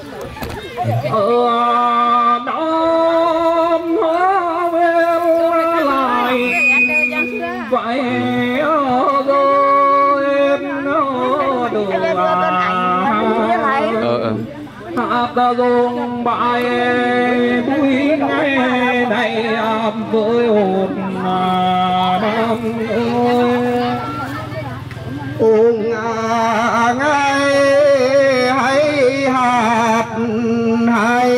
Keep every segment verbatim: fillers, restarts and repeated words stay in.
ở đó nó về lại vậy rồi em nó được hát ta dùng bài vui ngay đây với hồn nam ơi ung ngay hay hạt hay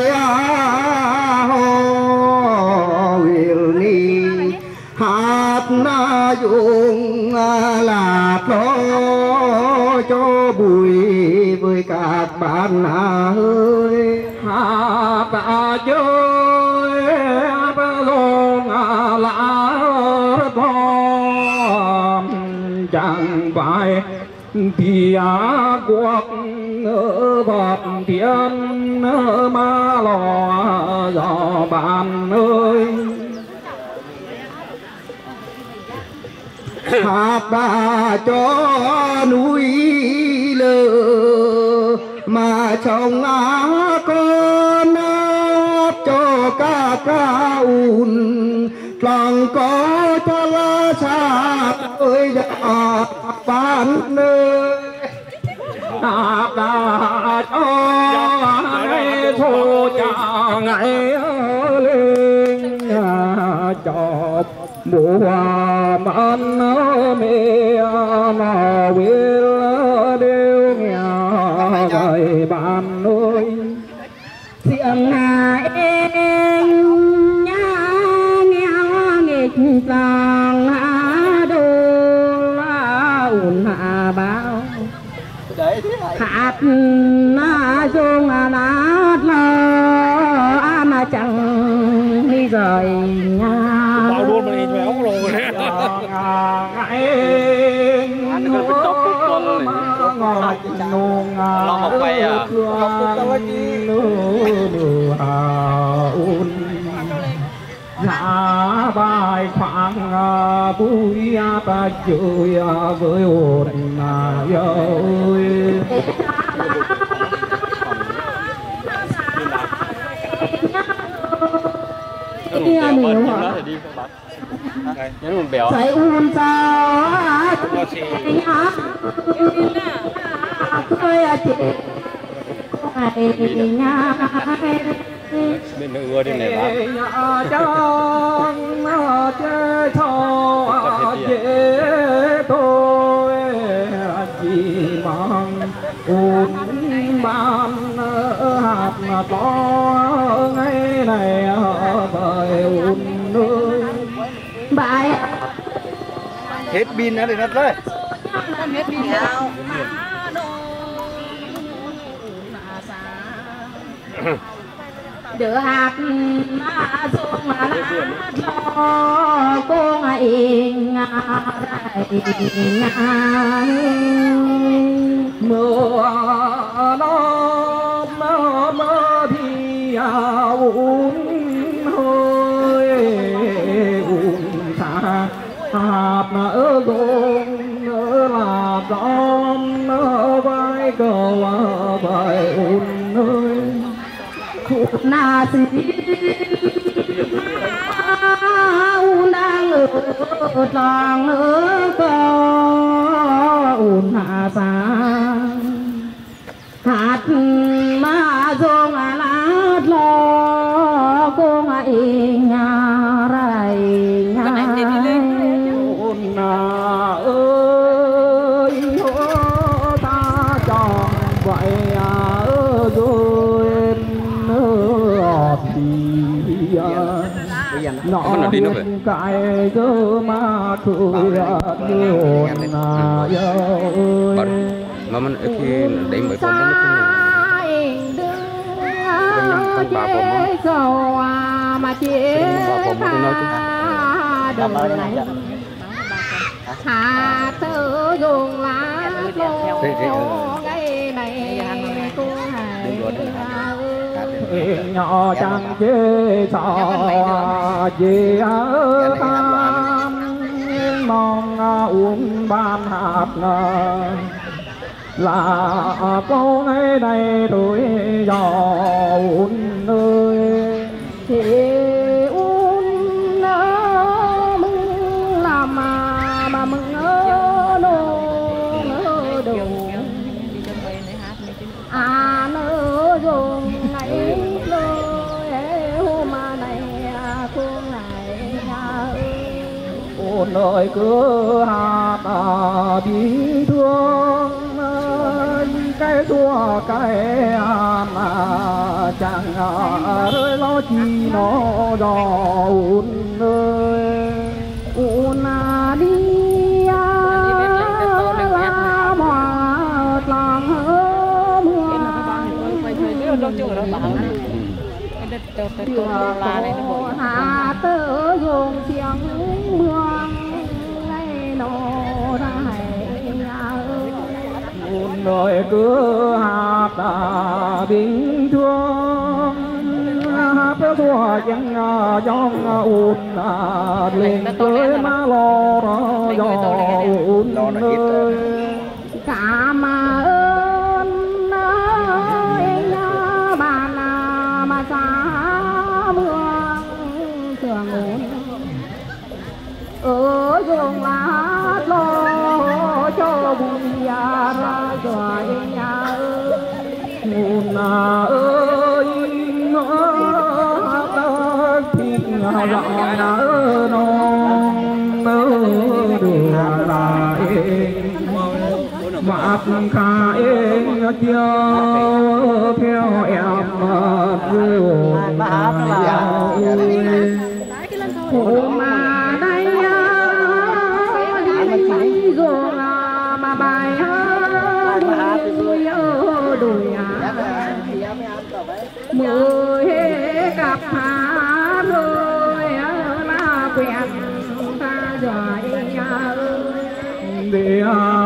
hồ ni hạt na dùng là lo cho bụi với các bạn ơi hạt ta chơi ba lông lá thom chẳng phải thì quốc ở bọc thiên ma lò dò bạn ơi hạt ta cho núi lơ mà chồng á con cho ca ca un lòng có cho la xa ơi dạ bạn ơi hạt ta cho ngày thô cha ngày lên cho mùa mặn mẹ mà will đều nghèo đời bạn ơi xiềng em nhá nghèo nghịch vàng đô la ủn hạ báo hạt na dung nát lo mà chẳng đi rời nhà bao luôn mà đi véo rồi anh cứ biết tóc cúc con này lo học quay à giá bài khoảng vui ta chơi với hồn ơi Bèo bên đó thì đi không bác nhấn một bèo phải un sao bên nữa ưa đi này bác cho chơi thọ dễ tôi chỉ mong un ban hạt mà có ngày này bởi un ơi bài hết pin nữa thì mất đấy hết pin nào đỡ hạt mà xuống mà lo cô ngày ngày mưa nó mơ mơ thì uống hơi uống xa hạt mà ở gồm ở là con ở vai cầu ở bài uống hơi na si un đang ở làng ở có un na sa hạt mà dung lá lo cô ngày nhà rai nhà un ơi ta chọn vậy rồi nó huyền cái cơ mà cười nhiều na ơi mà mình khi đánh bởi phòng nó không bà phòng mà chế đời này hạ tử dùng lá lô ngày này cô hài nhỏ chẳng chế sao gì ở tam mong uống ban hạt là có ngày này tuổi giàu ơi thì un nó mừng làm mà mà mừng ở nô nơ đầu à nơ dùng ngày lơi hôm nay phương này ôn ơi cứ hát bi thương cái thua cái mà chẳng rơi lo chi nó gió ôn ơi ôn đi la mọt lòng hơ mưa hà tơ dùng tiếng mưa ngày nọ rồi cứ hát bình thường hát thua chẳng trong ôn lên tới má lo gió ôn ơi cả mà ơn ơi bà là mà xa mưa thường ôn ở dùng lá lo cho bùi ra rồi nhà ơi ôn ơi nó thịt rõ nở non nở đường lại mặt khai chiều theo em rượu hôm mà đây đi rồi mà bài hát đuôi mười cặp hát rồi là quen ta rồi nhà ơi để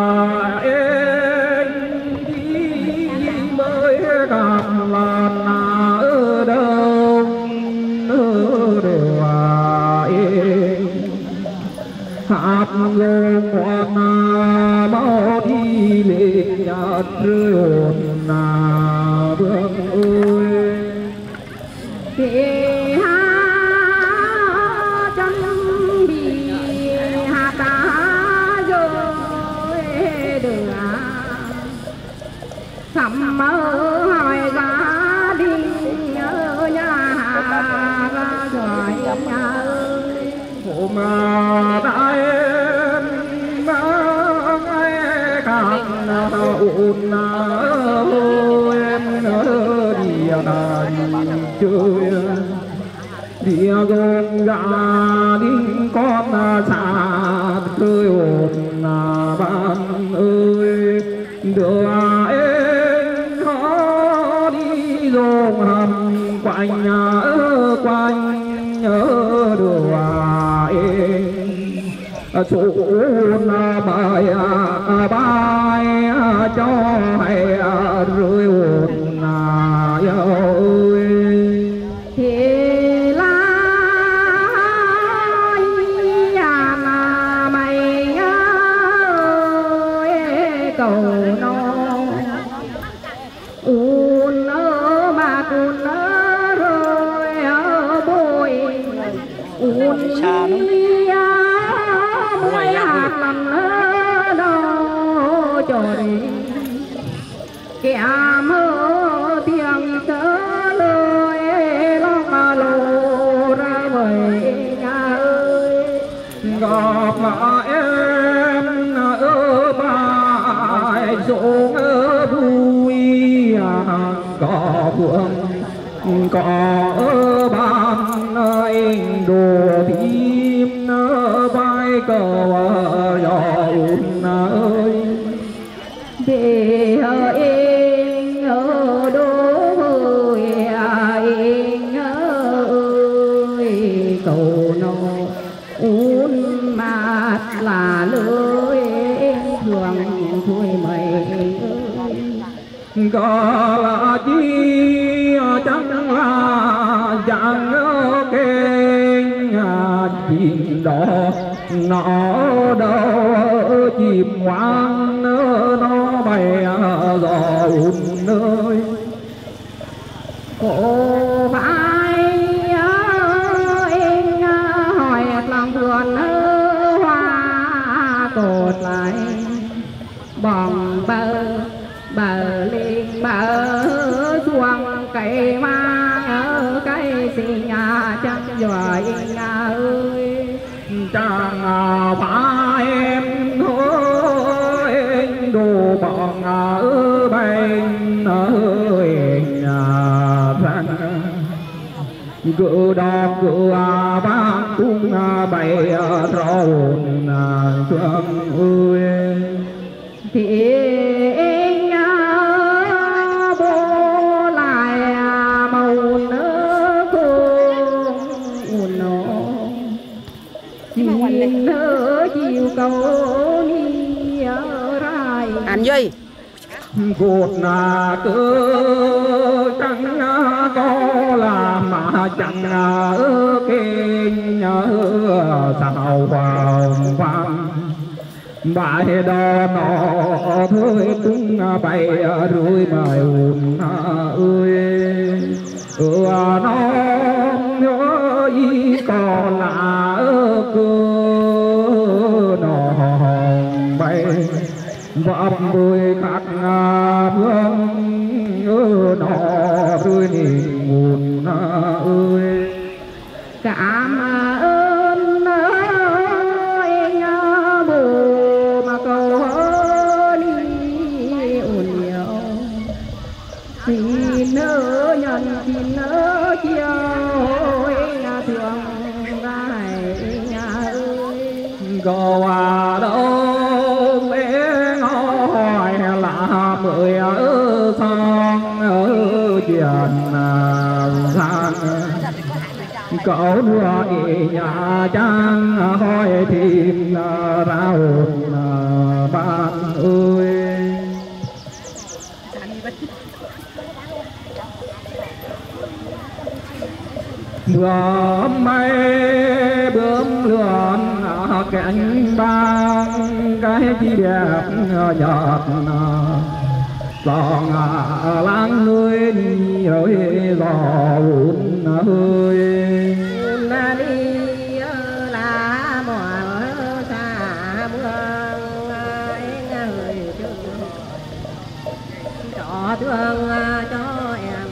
em đi mới gặp lần ở đâu đều em hát lên ngoan bao đi lên nhạt rơi na bước ơi thì hát chân bị hát đã rồi đường sắm mơ hỏi gia đình ở nhà ra rồi nhà ơi hôm đã em mang ai khác ôn em ở địa đàn chơi địa gồng gà đinh con xa chơi ôn ban ơi đưa em họ đi dòng hầm quanh quanh nhớ đưa em xuống bài bài cho hay rơi ồn ơi thì là nhà là mày ơi cầu non un ơ mà cùn ơ rồi ở bôi un mới hạt làm ơ đâu cho đi kẻ mơ tiếng tớ lời lo mà lô ra về nhà ơi gặp mà em ở bài xuống ở vui có vương có ở ban anh đồ tim vai cầu giòn ơi để em ở đô em ơi cầu nó uốn mặt là lưới em thường thôi mày có là chi chẳng là chẳng kênh chìm đỏ nó đâu chìm hoang nó bay cổ vai anh hỏi lòng vườn hoa cột lại bòng bờ bờ lên bờ xuồng cây mang ở cây xì nhà chẳng giỏi nhà ơi chẳng phải em thôi anh đồ bọn ở bên ơi nhà răng cứ đọc cứ vang tung bay rộn thương ơi thì anh bố lại màu nơ cùng nó nhìn nơ chiều cầu ni ở rai anh duy cột là cứ chẳng có làm mà chẳng ở kinh nhớ sao vào vang bài đó nó thôi tung bay rồi bài hồn ơi ừ nó nhớ ý còn là cơ nó bay vấp đôi khát phương ơ nó rơi niềm nguồn ơi cảm ơn anh bố mà cầu đi ổn nhiều xin nỡ nhận xin nỡ chiều anh thương gái nhà ơi cầu à đâu em hỏi là mười ở sang ở chuyện sang cậu đưa nhà trang hỏi tìm ra hồn bạn ơi bướm mây bướm lượn cánh băng cái chi đẹp nhạt lòng láng người đi rồi gió hùn hơi na đi là mỏi xa mương anh ơi cho thương cho em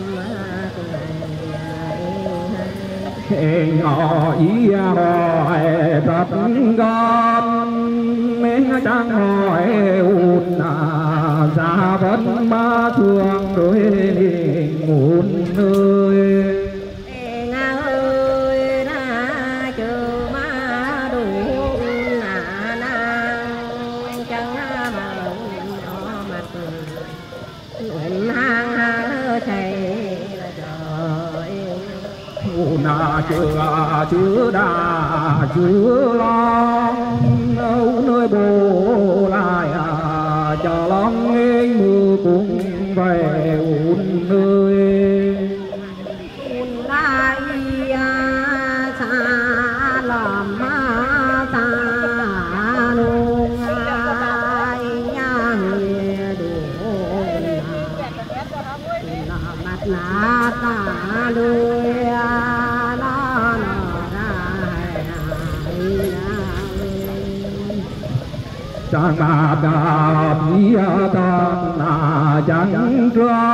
hẹn hò ý hỏi thật con mấy chẳng hỏi ùn ra vẫn ba thương rồi nguồn ơi nga ơi na chờ má đủ na nàng chẳng mà nó mặt nguyện hang hang thầy là trời na chưa chưa đà chưa lo đâu nơi bồ lại cho lòng nghe mưa cũng về un ơi un lại xa làm ma xa luôn ai nhà người đủ là mặt lá ta đôi chẳng mà đạp ý tan là chẳng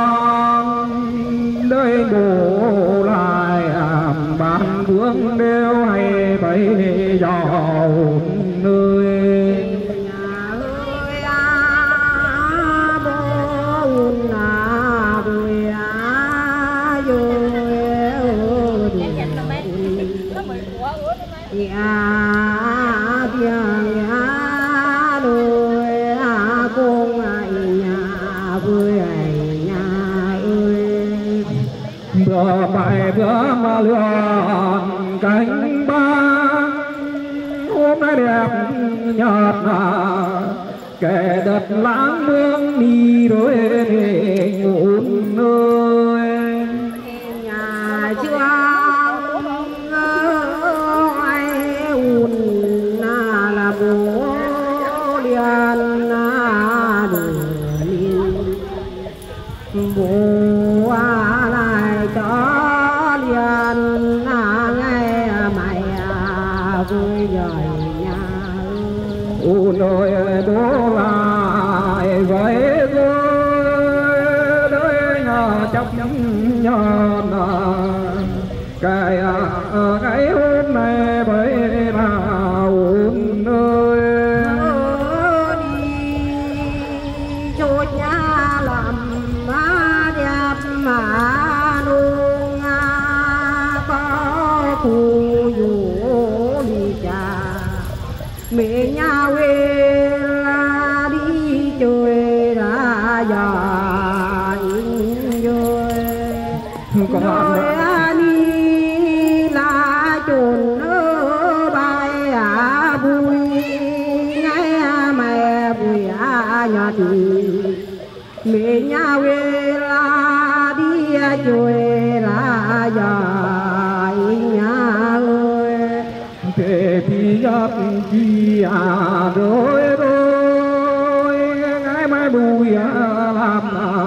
tròn đời bố lại bàn vương đeo hay bấy giàu nơi nhà ơi à bố na đuôi à rồi nhà tiếng nhà đôi à con ai nhà vui nhà ơi bữa bài bữa mà lượn cánh băng hôm nay đẹp nhạt kẻ đất lãng mương đi rồi ngủ nơi nhà chưa ai un na là bố liền na đường bố lại cho chấp nhận cái cái hôm nay với là ôn ơi đi chốt nhà làm má đẹp mà luôn có phù du đi cha mẹ nhà quê là đi chơi ra dài rồi rồi đi là chốn ở bài à vui ngay mẹ vui à nhà thì mẹ nhà quê là đi chơi ra dài nhà ơi thế thì giáp chi à rồi rồi ngày mai bùi làm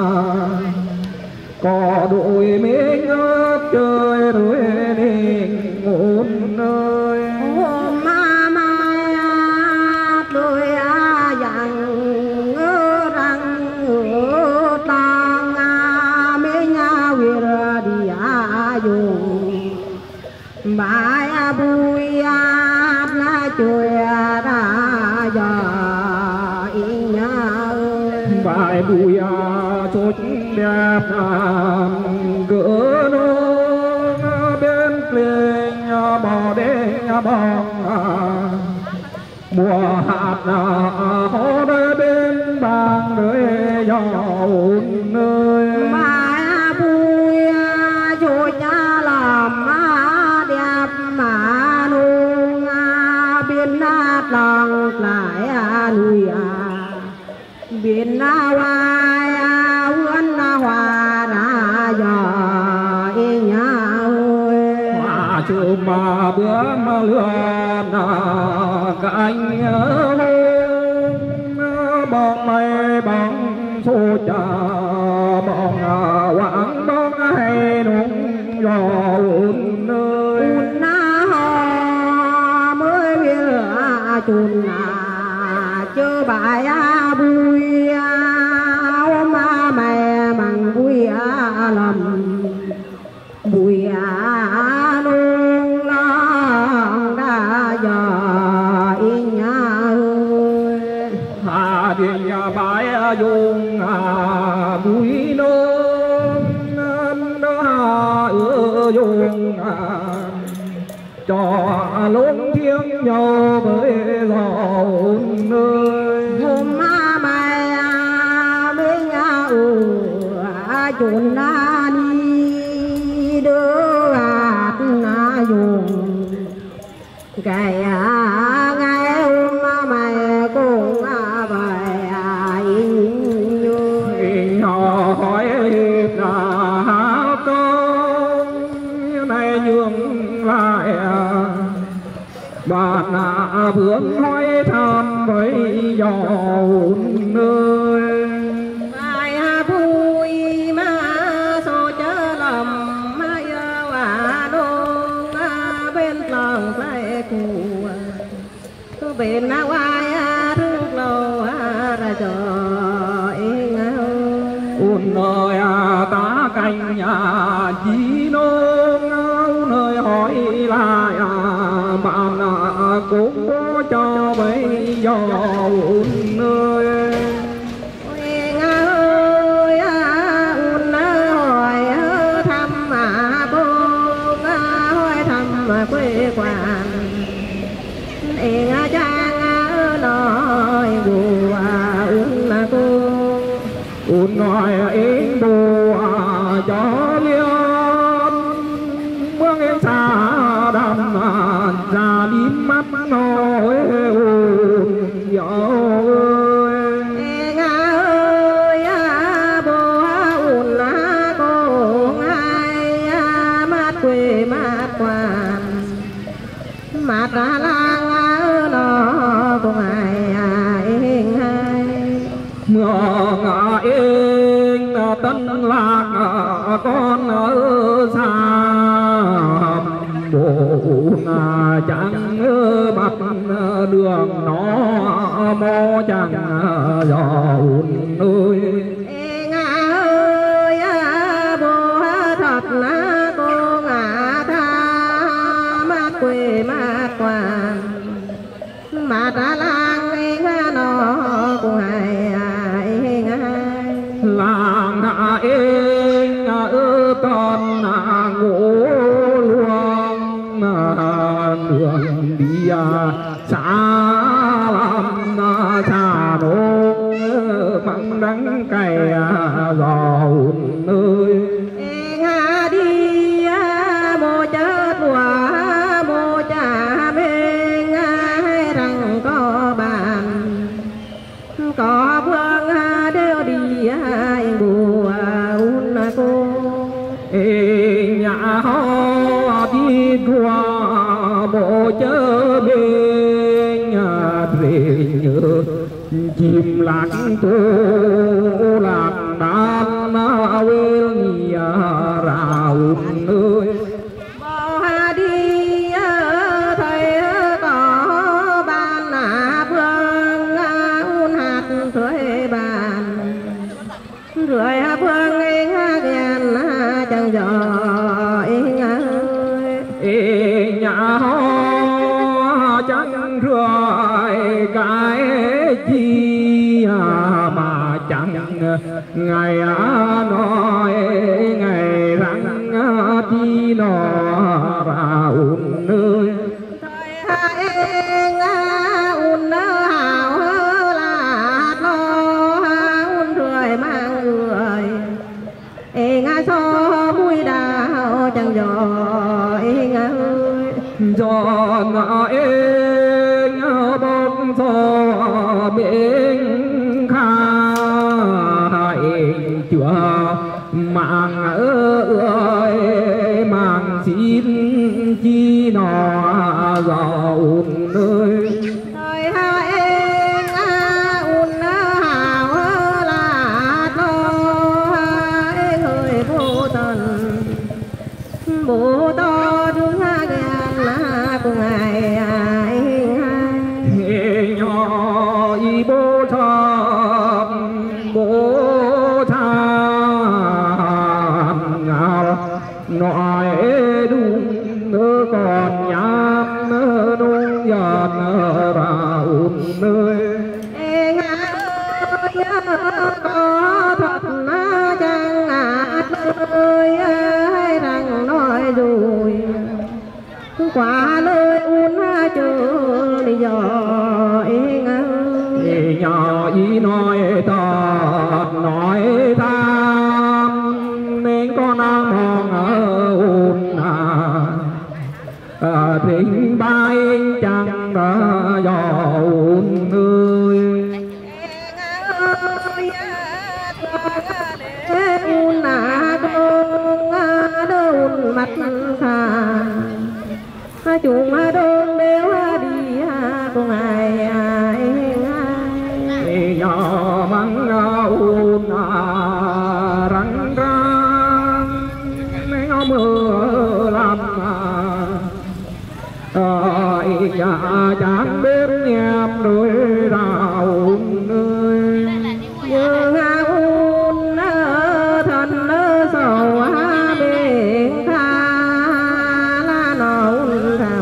có đội mình chơi rồi nên ngôn ơi hôm mai đôi dặn ngỡ rằng ở tang mấy nhà quê đi dùng bài bùi là chơi ra giờ nhà ơi bài bùi chốt đẹp gỡ nó bên lên bò đen bong mùa hạt hó đôi bên bang đôi gió ôn ơi bài bùi chốt nhà làm má đẹp mà nung bên nát lòng lại nuôi bên na hoài huân na hoa na giờ nhà ơi hoa chùm mà bữa mà lượn cánh bóng mây bóng số trà bóng quảng bóng hay nung gió ôn ơi ôn na ho mới biết chun chớ bài bùi ma mẹ bằng bùi lầm bùi nung long đã giờ nhà ơi hà điện bái dùng bùi nung đó ưa dùng cho lốn thiêng nhau với gió ôn ơi hôm mai mấy nhà ủ chốn na đi đưa hạt na dùng cái ngày hôm mai cũng bài in họ hỏi là con này nhường lại bạn vướng hỏi thăm với gió ôn ơi bài vui mà số chớ lầm mà yêu à đô bên lòng phải cụ cứ bên na quay thức lâu ra cho yên ôn nơi ta canh nhà chỉ nông nơi hỏi lại bạn cũng có cho bây giờ ôn ơi yên ơi ôn hỏi thăm mà cô hỏi thăm mà quê quán yên trang nói bùa ôn là cô ôn nói yên bùa cho liên mương em xa đầm ra đi mắt nói ôn gió ơi yên ơi bùa ôn là cô ngay mát quê mát quan mát ra lang nó cũng ai yên hay mưa ngã yên tân lạc con ở xa bộ chẳng bắt đường nó mò chẳng gió ơi yên ơi bùa con ngủ luôn đường đi xa lắm xa đô măng đắng cay giò ơi nga đi mô chết quả mô cha bên hai rằng có bàn có phương đều đi bùa un cô nhà họ đi qua bộ chớ bên về nhớ chim lạc tô lạc đàn quên nhà rào ơi bỏ đi thầy có ban nà phương un hạt thuê bàn rồi phương anh ghen chẳng gió ơi nhà họ chẳng rồi cái chi mà chẳng ngày nói ngày răng chi nó ra un ơi thời un hào là lo un rồi mang người nga so mũi đào chẳng gió nga ơi gió ngã ên bóng gió bên kha ên chùa mang ơi mang xin chi nó gió un ơi thời hai em un hào là lo em ơi vô tận bố to đứng ghen là của ngài ai nhỏ y bố thầm bố thầm ngào nói đúng nữa còn nhám nung giọt ra un nơi em ơi có thật chẳng ngạt ơi rằng nói rồi quả lời un chờ đi dò em ơi nhỏ y nói tọt nói tham nên con đang mong ở un à tình bay chẳng đã dò un ơi un à con đơn mặt khả chúng đơn đều đi con ai ai nhỏ măng un răng răng nó mưa làm ai nhà chẳng biết nhầm đôi rào ơi như un thân sầu bên tha là nó thầm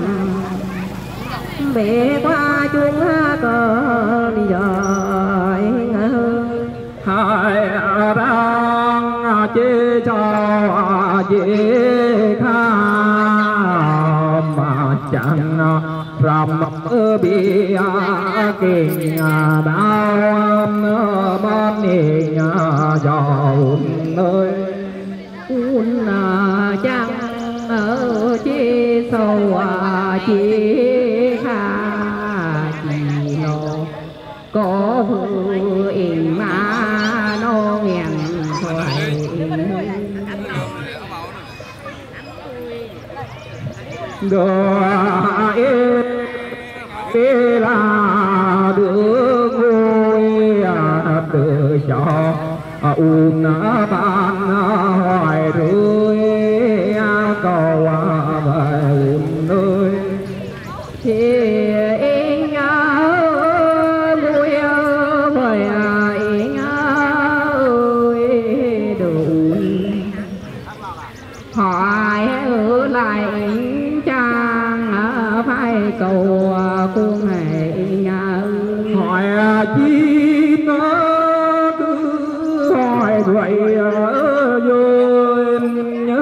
bể qua chúng cờ đi giỏi hai đang chế cho chế kha mà chẳng rằm ơ bia kinh đau món nền giàu ơi un chẳng ở chế sâu chế kha chỉ nó có vừa in mà nó nghèn thoại đời là đứa ngôi từ cho un ban hoài rơi cầu về un nơi thì em nhớ vui ơi em ơi đủ hỏi ở lại chàng phải cầu cung hệ nhà hỏi chi nó cứ hỏi vậy duyên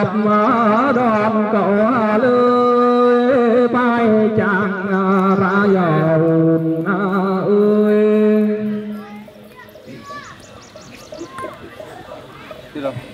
mà đòn cậu lưới bay chẳng ra giàu ơi. Đi đâu?